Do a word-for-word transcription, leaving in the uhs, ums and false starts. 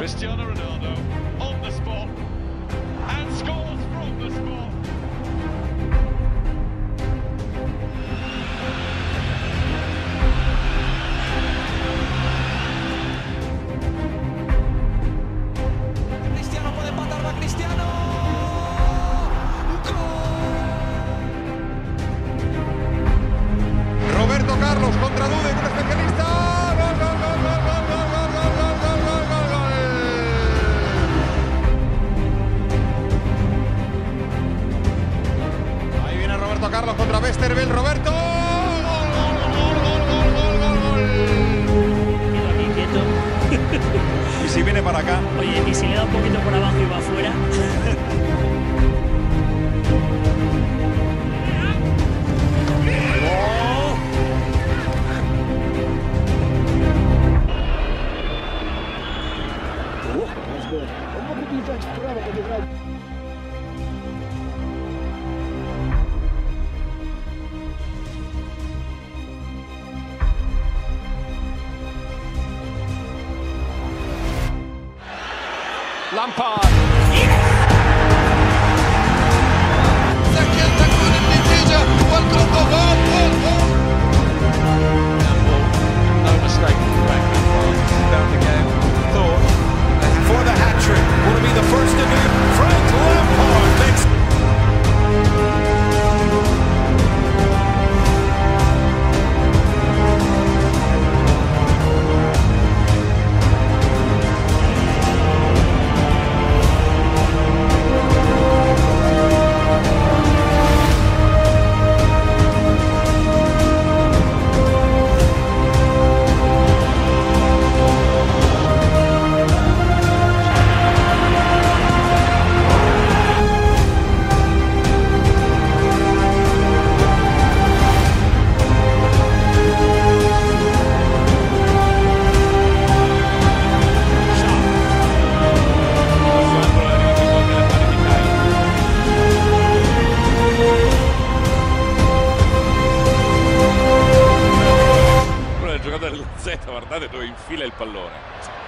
Cristiano Ronaldo on the spot and scores from the spot. Cristiano puede empatar, va Cristiano. ¡Gol! Roberto Carlos contra Dude, un especialista. ¡Gol, gol, gol, gol, gol, gol, gol, gol, gol, gol, gol, gol! Ahí viene Roberto Carlos contra Westerveld. Roberto. Gol, gol, gol, gol, gol, gol, gol, gol. Quedo aquí quieto. Y si viene para acá. Oye, y si le da un poquito por abajo y va afuera. Lampard. سجل تكون النتيجة والكرة جول جول جول. No mistake from Raghavendra V. Found the game. Thought. For the hat-trick, will be the first to do. Frank Lampard makes. Il giocatore del Z, guardate dove infila il pallone.